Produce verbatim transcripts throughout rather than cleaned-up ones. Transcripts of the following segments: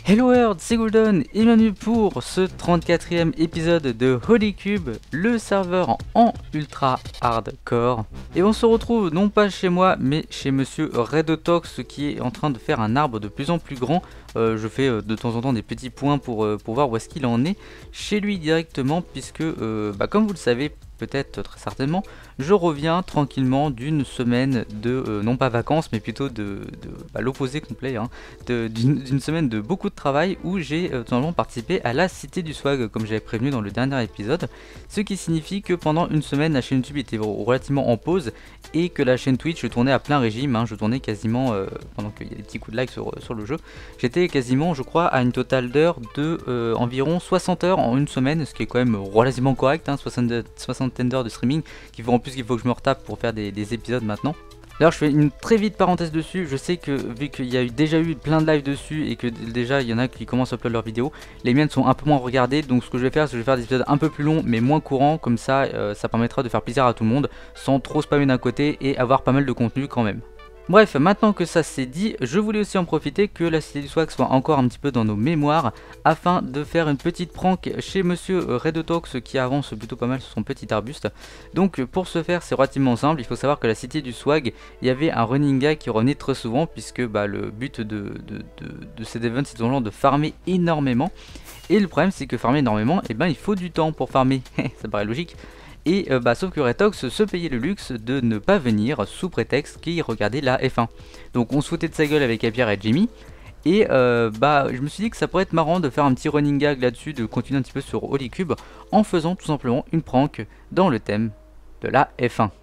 Hello World, c'est Golden et bienvenue pour ce trente-quatrième épisode de Holy Cube, le serveur en ultra hardcore. Et on se retrouve non pas chez moi mais chez monsieur Redotox qui est en train de faire un arbre de plus en plus grand. Euh, je fais euh, de temps en temps des petits points pour, euh, pour voir où est-ce qu'il en est chez lui directement puisque euh, bah, comme vous le savez peut-être très certainement, je reviens tranquillement d'une semaine de, euh, non pas vacances, mais plutôt de, de bah, l'opposé complet, hein, d'une semaine de beaucoup de travail où j'ai euh, tout simplement participé à la Cité du Swag, comme j'avais prévenu dans le dernier épisode, ce qui signifie que pendant une semaine, la chaîne YouTube était relativement en pause et que la chaîne Twitch, je tournais à plein régime, hein, je tournais quasiment, euh, pendant qu'il y a des petits coups de like sur, sur le jeu, j'étais quasiment, je crois, à une totale d'heures de euh, environ soixante heures en une semaine, ce qui est quand même relativement correct, hein, soixante, soixante d'heures de streaming qui font en plus qu'il faut que je me retape pour faire des, des épisodes maintenant. D'ailleurs je fais une très vite parenthèse dessus, je sais que vu qu'il y a eu, déjà eu plein de lives dessus et que déjà il y en a qui commencent à upload leurs vidéos, les miennes sont un peu moins regardées, donc ce que je vais faire c'est que je vais faire des épisodes un peu plus longs mais moins courants, comme ça euh, ça permettra de faire plaisir à tout le monde sans trop spammer d'un côté et avoir pas mal de contenu quand même. Bref, maintenant que ça c'est dit, je voulais aussi en profiter que la Cité du Swag soit encore un petit peu dans nos mémoires afin de faire une petite prank chez monsieur Redotox qui avance plutôt pas mal sur son petit arbuste. Donc pour ce faire c'est relativement simple, il faut savoir que la Cité du Swag, il y avait un running gag qui revenait très souvent puisque bah, le but de, de, de, de cet event c'est toujours de farmer énormément. Et le problème c'est que farmer énormément, et ben il faut du temps pour farmer, ça paraît logique. Et euh, bah, sauf que Retox se payait le luxe de ne pas venir sous prétexte qu'il regardait la F un. Donc on se foutait de sa gueule avec Pierre et Jimmy. Et euh, bah je me suis dit que ça pourrait être marrant de faire un petit running gag là-dessus, de continuer un petit peu sur Holy Cube en faisant tout simplement une prank dans le thème de la F un.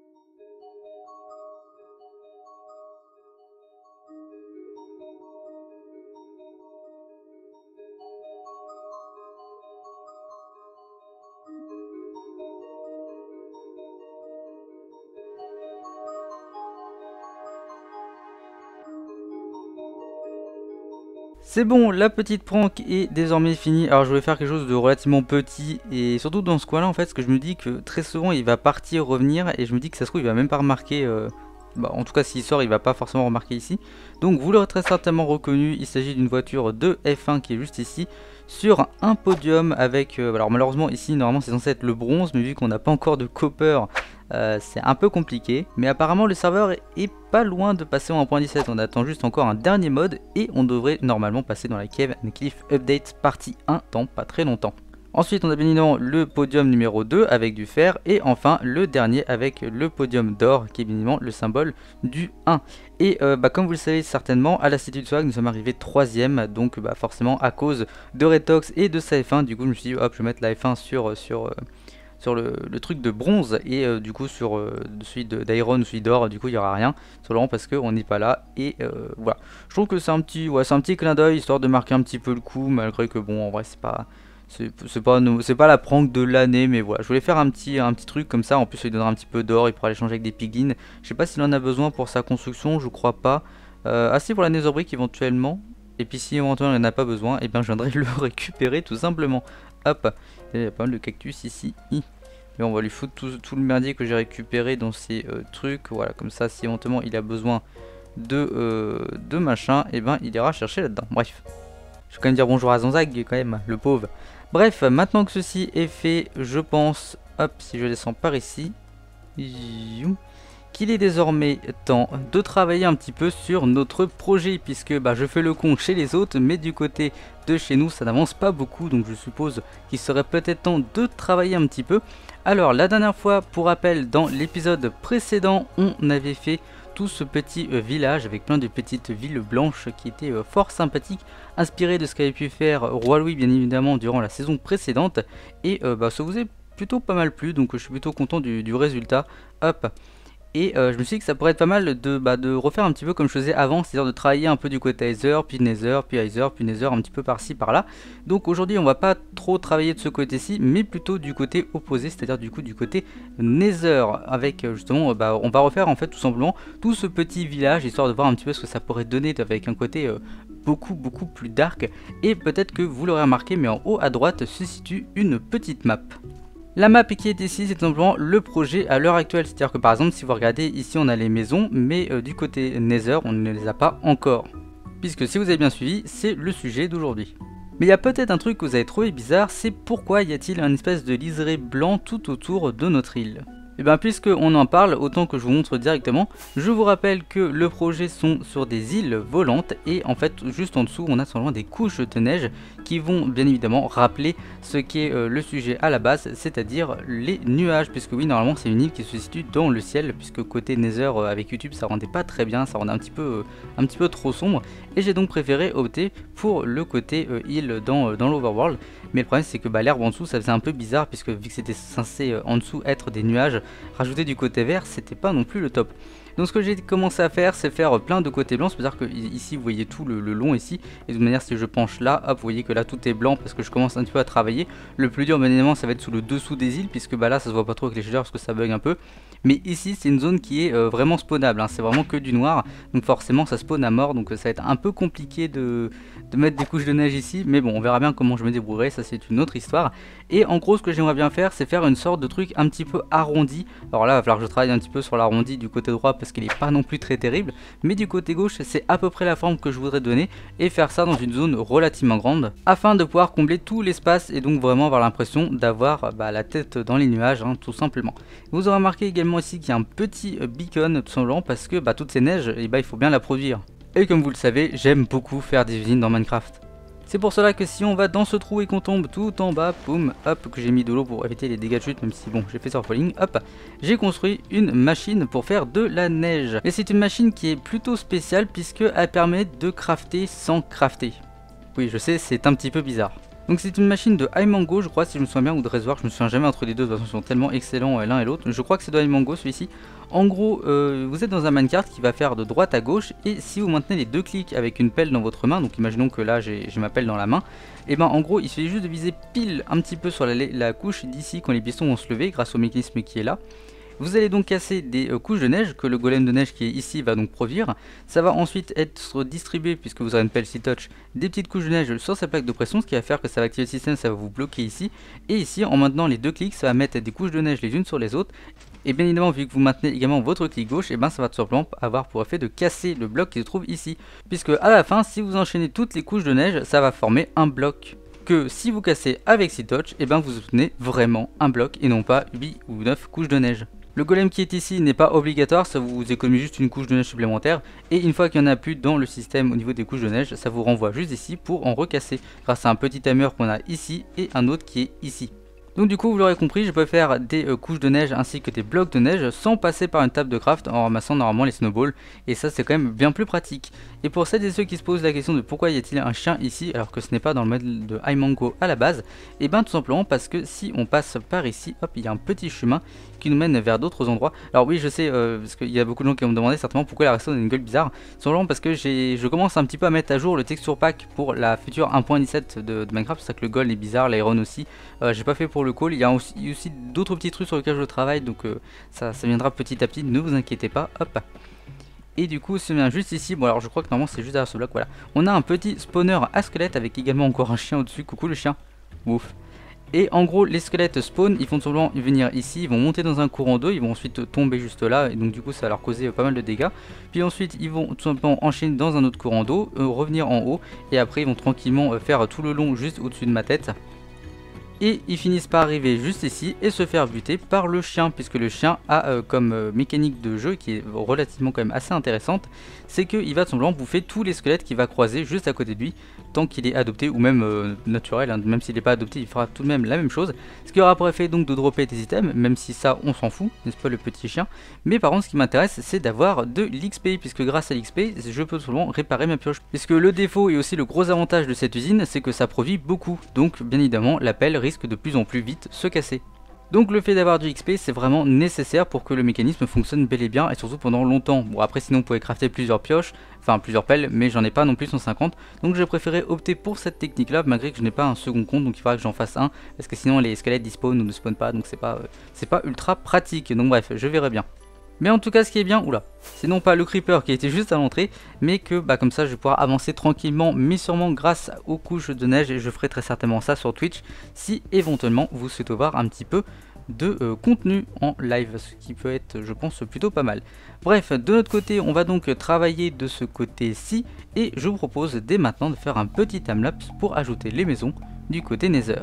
C'est bon, la petite prank est désormais finie. Alors je vais faire quelque chose de relativement petit et surtout dans ce coin là en fait, parce que je me dis que très souvent il va partir, revenir et je me dis que ça se trouve il va même pas remarquer, euh, bah, en tout cas s'il sort il va pas forcément remarquer ici. Donc vous l'aurez très certainement reconnu, il s'agit d'une voiture de F un qui est juste ici sur un podium avec, euh, alors malheureusement ici normalement c'est censé être le bronze mais vu qu'on n'a pas encore de copper, Euh, c'est un peu compliqué, mais apparemment le serveur est pas loin de passer en un point dix-sept. On attend juste encore un dernier mode et on devrait normalement passer dans la Cave and Cliff Update partie un dans pas très longtemps. Ensuite on a bien évidemment le podium numéro deux avec du fer et enfin le dernier avec le podium d'or qui est bien évidemment le symbole du un. Et euh, bah, comme vous le savez certainement, à la Cité du Swag nous sommes arrivés troisième, donc bah, forcément à cause de Retox et de sa F un. Du coup je me suis dit hop je vais mettre la F un sur... sur euh, sur le, le truc de bronze et euh, du coup sur euh, celui d'Iron ou celui d'or, du coup il n'y aura rien, simplement parce qu'on n'est pas là et euh, voilà. Je trouve que c'est un petit ouais, c'est un petit clin d'œil histoire de marquer un petit peu le coup, malgré que bon en vrai c'est pas c'est pas c'est pas la prank de l'année, mais voilà, je voulais faire un petit un petit truc comme ça. En plus il donnera un petit peu d'or, il pourra l'échanger avec des piglins. Je sais pas s'il en a besoin pour sa construction, je crois pas. Euh, assez pour la nether brick éventuellement. Et puis si éventuellement il n'en a pas besoin, et bien je viendrai le récupérer tout simplement. Hop, il y a pas mal de cactus ici. Mais on va lui foutre tout, tout le merdier que j'ai récupéré dans ces euh, trucs. Voilà, comme ça si éventuellement il a besoin de, euh, de machin, et ben il ira chercher là-dedans. Bref, je vais quand même dire bonjour à Zanzag quand même, le pauvre. Bref, maintenant que ceci est fait, je pense, hop, si je descends par ici, qu'il est désormais temps de travailler un petit peu sur notre projet, puisque bah, je fais le con chez les autres, mais du côté de chez nous ça n'avance pas beaucoup, donc je suppose qu'il serait peut-être temps de travailler un petit peu. Alors la dernière fois, pour rappel, dans l'épisode précédent, on avait fait tout ce petit euh, village avec plein de petites villes blanches qui étaient euh, fort sympathiques, inspirées de ce qu'avait pu faire Roi Louis bien évidemment durant la saison précédente, et euh, bah, ça vous est plutôt pas mal plu, donc je suis plutôt content du, du résultat. Hop. Et euh, je me suis dit que ça pourrait être pas mal de, bah, de refaire un petit peu comme je faisais avant, c'est-à-dire de travailler un peu du côté Ether, puis Nether, puis Ether, puis Nether, un petit peu par-ci, par-là. Donc aujourd'hui on va pas trop travailler de ce côté-ci, mais plutôt du côté opposé, c'est-à-dire du coup du côté Nether, avec justement, bah, on va refaire en fait tout simplement tout ce petit village, histoire de voir un petit peu ce que ça pourrait donner avec un côté euh, beaucoup beaucoup plus dark. Et peut-être que vous l'aurez remarqué, mais en haut à droite se situe une petite map. La map qui est ici, c'est tout simplement le projet à l'heure actuelle. C'est-à-dire que par exemple, si vous regardez ici, on a les maisons, mais euh, du côté Nether, on ne les a pas encore. puisque si vous avez bien suivi, c'est le sujet d'aujourd'hui. Mais il y a peut-être un truc que vous avez trouvé bizarre, c'est pourquoi y a-t-il un espèce de liseré blanc tout autour de notre île? Et bien puisqu'on en parle, autant que je vous montre directement, je vous rappelle que le projet sont sur des îles volantes et en fait juste en dessous on a simplement des couches de neige qui vont bien évidemment rappeler ce qu'est euh, le sujet à la base, c'est-à-dire les nuages, puisque oui normalement c'est une île qui se situe dans le ciel, puisque côté Nether euh, avec YouTube ça rendait pas très bien, ça rendait un petit peu, euh, un petit peu trop sombre, et j'ai donc préféré opter pour le côté euh, île dans, euh, dans l'Overworld. Mais le problème c'est que bah, l'herbe en dessous ça faisait un peu bizarre, puisque vu que c'était censé euh, en dessous être des nuages, rajouter du côté vert c'était pas non plus le top. Donc ce que j'ai commencé à faire c'est faire plein de côtés blancs, c'est-à-dire que ici vous voyez tout le, le long ici, et de toute manière si je penche là, hop vous voyez que là tout est blanc parce que je commence un petit peu à travailler. Le plus dur bien évidemment ça va être sous le dessous des îles, puisque bah là ça se voit pas trop avec les shaders parce que ça bug un peu. Mais ici c'est une zone qui est euh, vraiment spawnable, hein. C'est vraiment que du noir, donc forcément ça spawn à mort, donc ça va être un peu compliqué de, de mettre des couches de neige ici, mais bon on verra bien comment je me débrouillerai, ça c'est une autre histoire. Et en gros ce que j'aimerais bien faire c'est faire une sorte de truc un petit peu arrondi. Alors là il va falloir que je travaille un petit peu sur l'arrondi du côté droit parce qu'il est pas non plus très terrible, mais du côté gauche c'est à peu près la forme que je voudrais donner, et faire ça dans une zone relativement grande afin de pouvoir combler tout l'espace et donc vraiment avoir l'impression d'avoir bah, la tête dans les nuages, hein, tout simplement. Vous aurez remarqué également ici qu'il y a un petit beacon tout simplement parce que bah, toutes ces neiges et bah, il faut bien la produire, et comme vous le savez j'aime beaucoup faire des usines dans Minecraft. C'est pour cela que si on va dans ce trou et qu'on tombe tout en bas, boum, hop, que j'ai mis de l'eau pour éviter les dégâts de chute, même si bon, j'ai fait surfalling, hop, j'ai construit une machine pour faire de la neige. Et c'est une machine qui est plutôt spéciale puisque elle permet de crafter sans crafter. Oui, je sais, c'est un petit peu bizarre. Donc c'est une machine de iMango, je crois, si je me souviens bien, ou de Reservoir, je me souviens jamais entre les deux, de toute façon ils sont tellement excellents l'un et l'autre. Je crois que c'est de iMango celui-ci. En gros, euh, vous êtes dans un minecart qui va faire de droite à gauche, et si vous maintenez les deux clics avec une pelle dans votre main, donc imaginons que là j'ai ma pelle dans la main, et ben en gros il suffit juste de viser pile un petit peu sur la, la couche d'ici quand les pistons vont se lever grâce au mécanisme qui est là. Vous allez donc casser des euh, couches de neige que le golem de neige qui est ici va donc produire. Ça va ensuite être distribué, puisque vous aurez une pelle C-Touch, des petites couches de neige sur sa plaque de pression, ce qui va faire que ça va activer le système, ça va vous bloquer ici. Et ici, en maintenant les deux clics, ça va mettre des couches de neige les unes sur les autres. Et bien évidemment, vu que vous maintenez également votre clic gauche, et ben ça va tout simplement avoir pour effet de casser le bloc qui se trouve ici. Puisque à la fin, si vous enchaînez toutes les couches de neige, ça va former un bloc. Que si vous cassez avec C-Touch, et ben vous obtenez vraiment un bloc et non pas huit ou neuf couches de neige. Le golem qui est ici n'est pas obligatoire, ça vous économise juste une couche de neige supplémentaire, et une fois qu'il n'y en a plus dans le système au niveau des couches de neige, ça vous renvoie juste ici pour en recasser, grâce à un petit timer qu'on a ici et un autre qui est ici. Donc du coup vous l'aurez compris, je peux faire des euh, couches de neige ainsi que des blocs de neige sans passer par une table de craft en ramassant normalement les snowballs, et ça c'est quand même bien plus pratique. Et pour celles et ceux qui se posent la question de pourquoi y a-t-il un chien ici alors que ce n'est pas dans le mode de iMango à la base, et bien tout simplement parce que si on passe par ici, hop, il y a un petit chemin qui nous mène vers d'autres endroits. Alors oui je sais, euh, parce qu'il y a beaucoup de gens qui vont me demander certainement pourquoi la redstone a une gueule bizarre, simplement parce que je commence un petit peu à mettre à jour le texture pack pour la future un point dix-sept de, de Minecraft, c'est ça que le gold est bizarre, l'iron aussi, euh, j'ai pas fait pour le call, il y a aussi, aussi d'autres petits trucs sur lesquels je travaille, donc euh, ça, ça viendra petit à petit, ne vous inquiétez pas, hop. Et du coup, si on vient juste ici, bon alors je crois que normalement c'est juste derrière ce bloc, voilà. On a un petit spawner à squelette avec également encore un chien au-dessus, coucou le chien, ouf. Et en gros, les squelettes spawn, ils vont tout simplement venir ici, ils vont monter dans un courant d'eau, ils vont ensuite tomber juste là, et donc du coup ça va leur causer pas mal de dégâts. Puis ensuite, ils vont tout simplement enchaîner dans un autre courant d'eau, euh, revenir en haut, et après ils vont tranquillement euh, faire tout le long juste au-dessus de ma tête. Et ils finissent par arriver juste ici et se faire buter par le chien, puisque le chien a euh, comme euh, mécanique de jeu qui est relativement quand même assez intéressante, c'est qu'il va tout simplement bouffer tous les squelettes qu'il va croiser juste à côté de lui, tant qu'il est adopté ou même euh, naturel, hein, même s'il n'est pas adopté il fera tout de même la même chose, ce qui aura pour effet donc de dropper des items, même si ça on s'en fout, n'est-ce pas le petit chien. Mais par contre ce qui m'intéresse c'est d'avoir de l'X P, puisque grâce à l'X P je peux tout simplement réparer ma pioche, puisque le défaut et aussi le gros avantage de cette usine c'est que ça produit beaucoup, donc bien évidemment la pelle risque de plus en plus vite se casser. Donc le fait d'avoir du X P c'est vraiment nécessaire pour que le mécanisme fonctionne bel et bien, et surtout pendant longtemps. Bon après sinon vous pouvez crafter plusieurs pioches, enfin plusieurs pelles, mais j'en ai pas non plus cent cinquante, donc j'ai préféré opter pour cette technique là, malgré que je n'ai pas un second compte, donc il faudra que j'en fasse un, parce que sinon les squelettes dispawnent ou ne spawnent pas, donc c'est pas, euh, c'est pas ultra pratique, donc bref, je verrai bien. Mais en tout cas ce qui est bien, oula, c'est non pas le creeper qui était juste à l'entrée, mais que bah, comme ça je vais pouvoir avancer tranquillement mais sûrement grâce aux couches de neige, et je ferai très certainement ça sur Twitch si éventuellement vous souhaitez voir un petit peu de euh, contenu en live, ce qui peut être, je pense, plutôt pas mal. Bref, de notre côté, on va donc travailler de ce côté-ci, et je vous propose dès maintenant de faire un petit timelapse pour ajouter les maisons du côté Nether.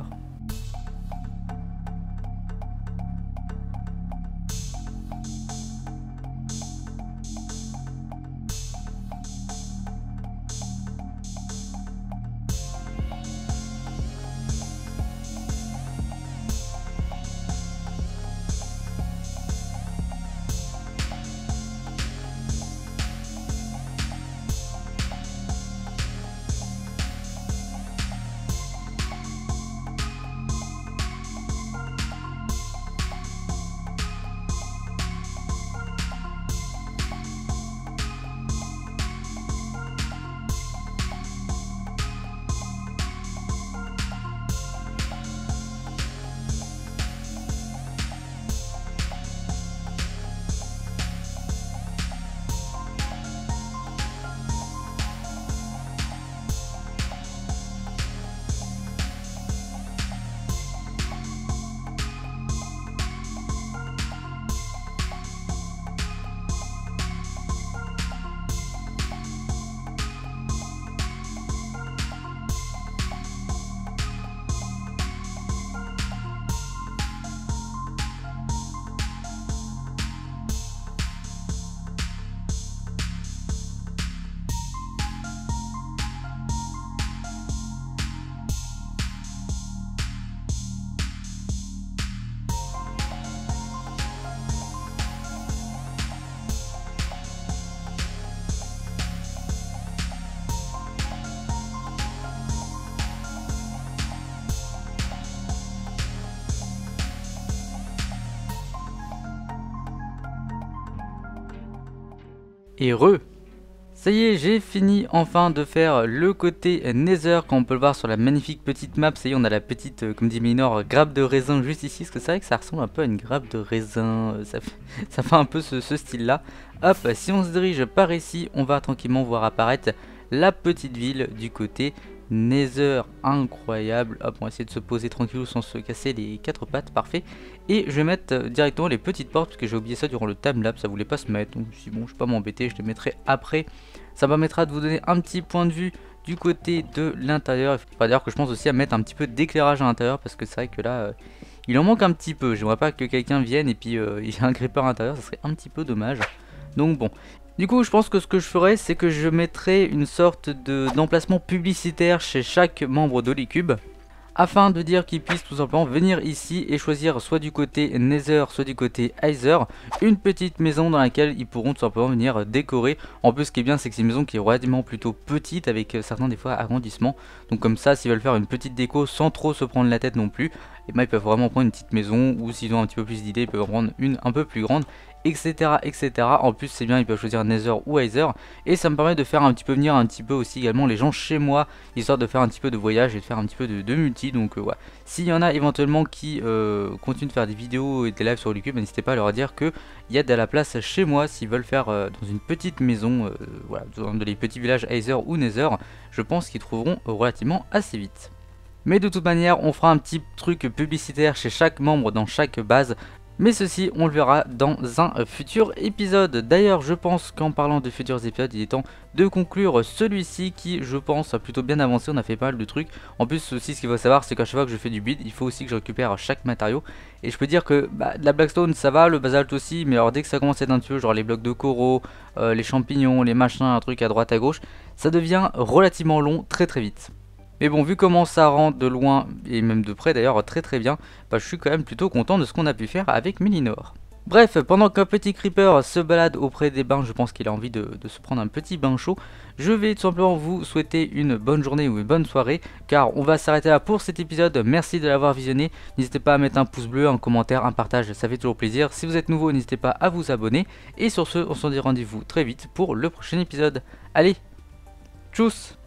Et re, ça y est, j'ai fini enfin de faire le côté Nether, comme on peut le voir sur la magnifique petite map. Ça y est, on a la petite, euh, comme dit Minor, grappe de raisin juste ici, parce que c'est vrai que ça ressemble un peu à une grappe de raisin, ça fait, ça fait un peu ce, ce style là. Hop, si on se dirige par ici, on va tranquillement voir apparaître la petite ville du côté Nether, incroyable. Hop, on va essayer de se poser tranquillou sans se casser les quatre pattes, parfait. Et je vais mettre directement les petites portes parce que j'ai oublié ça durant le timelapse, ça voulait pas se mettre. Donc si bon, je vais pas m'embêter, je les mettrai après. Ça permettra de vous donner un petit point de vue du côté de l'intérieur. Il faut pas dire que je pense aussi à mettre un petit peu d'éclairage à l'intérieur parce que c'est vrai que là, euh, il en manque un petit peu. J'aimerais pas que quelqu'un vienne et puis euh, il y a un creeper à l'intérieur, ça serait un petit peu dommage. Donc bon. Du coup, je pense que ce que je ferai, c'est que je mettrai une sorte de d'emplacement publicitaire chez chaque membre d'Holicube, afin de dire qu'ils puissent tout simplement venir ici et choisir soit du côté Nether, soit du côté Aether, une petite maison dans laquelle ils pourront tout simplement venir décorer. En plus, ce qui est bien, c'est que c'est une maison qui est relativement plutôt petite, avec certains des fois agrandissements. Donc comme ça, s'ils veulent faire une petite déco sans trop se prendre la tête non plus, et ben ils peuvent vraiment prendre une petite maison, ou s'ils ont un petit peu plus d'idées, ils peuvent en prendre une un peu plus grande, etc, etc. En plus, c'est bien, ils peuvent choisir Nether ou Aether, et ça me permet de faire un petit peu venir un petit peu aussi également les gens chez moi, histoire de faire un petit peu de voyage et de faire un petit peu de, de multi. Donc euh, ouais, s'il y en a éventuellement qui euh, continuent de faire des vidéos et des lives sur YouTube, n'hésitez pas à leur dire que il y a de la place chez moi s'ils veulent faire euh, dans une petite maison, euh, voilà, dans les petits villages Aether ou Nether. Je pense qu'ils trouveront relativement assez vite. Mais de toute manière, on fera un petit truc publicitaire chez chaque membre dans chaque base. Mais ceci, on le verra dans un futur épisode. D'ailleurs, je pense qu'en parlant de futurs épisodes, il est temps de conclure celui-ci qui, je pense, a plutôt bien avancé. On a fait pas mal de trucs. En plus, aussi, ce qu'il faut savoir, c'est qu'à chaque fois que je fais du build, il faut aussi que je récupère chaque matériau. Et je peux dire que bah, de la blackstone, ça va, le basalte aussi. Mais alors, dès que ça commence à être un petit peu, genre les blocs de coraux, euh, les champignons, les machins, un truc à droite, à gauche, ça devient relativement long, très très vite. Mais bon, vu comment ça rend de loin, et même de près d'ailleurs très très bien, bah, je suis quand même plutôt content de ce qu'on a pu faire avec Melinor. Bref, pendant qu'un petit creeper se balade auprès des bains, je pense qu'il a envie de, de se prendre un petit bain chaud, je vais tout simplement vous souhaiter une bonne journée ou une bonne soirée, car on va s'arrêter là pour cet épisode. Merci de l'avoir visionné, n'hésitez pas à mettre un pouce bleu, un commentaire, un partage, ça fait toujours plaisir. Si vous êtes nouveau, n'hésitez pas à vous abonner, et sur ce, on se dit rendez-vous très vite pour le prochain épisode. Allez, tchuss!